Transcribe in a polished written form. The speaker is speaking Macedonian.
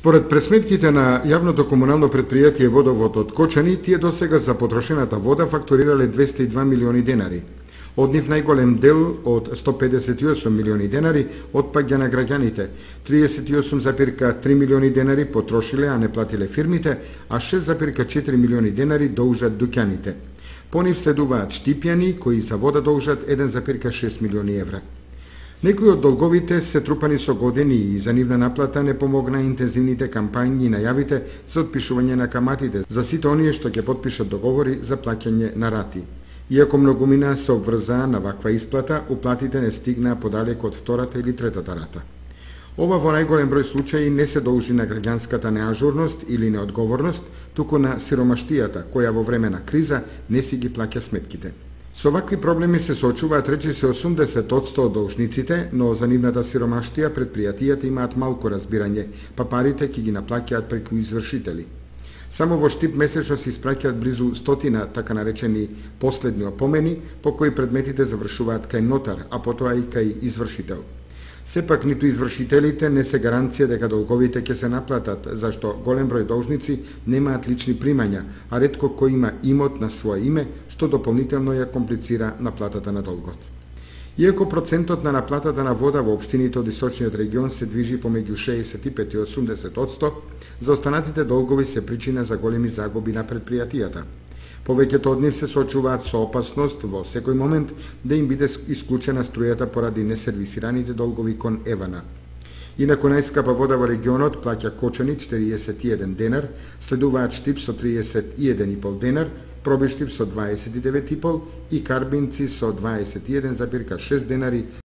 Според пресметките на јавното комунално предпријатие Водовод од Кочани, тие досега за потрошената вода фактурирале 202 милиони денари. Од нив најголем дел од 158 милиони денари отпаѓа на граѓаните, 38,3 милиони денари потрошиле, а не платиле фирмите, а 6,4 милиони денари должат дуќаните. По нив следуваат Штипјани, кои за вода должат 1,6 милиони евра. Некои од долговите се трупани со години и за нивна наплата не помогна интензивните кампањи и најавите за отпишување на каматите за сите оние што ќе потпишат договори за плаќање на рати. Иако многумина се обврзаа на ваква исплата, уплатите не стигнаа подалек од втората или третата рата. Ова во најголем број случаи не се должи на граѓанската неажурност или неодговорност, туку на сиромаштијата, која во време на криза не си ги плаќа сметките. Со вакви проблеми се соочуваат речиси 80% од должниците, но за нивната сиромаштија предпријатијата имаат малку разбирање, па парите ќе ги наплаќаат преку извршители. Само во Штип месечно се испраќаат близу 100 така наречени последни опомени, по кои предметите завршуваат кај нотар, а потоа и кај извршител. Сепак ниту извршителите не се гаранција дека долговите ќе се наплатат, зашто голем број должници немаат лични примања, а ретко кој има имот на свое име, што дополнително ја комплицира наплатата на долгот. Иако процентот на наплатата на вода во општините од источниот регион се движи помеѓу 65 и 80%, за останатите долгови се причина за големи загуби на предпријатијата. Повеќето од нив се соочуваат со опасност во секој момент да им биде исклучена струјата поради несервисираните долгови кон Евана. Инаку најскапа вода во регионот плаќа Кочани 41 денар, следуваат Штип со 31,5 денар, Пробиштип со 29,5 и Карбинци со 21,6 денари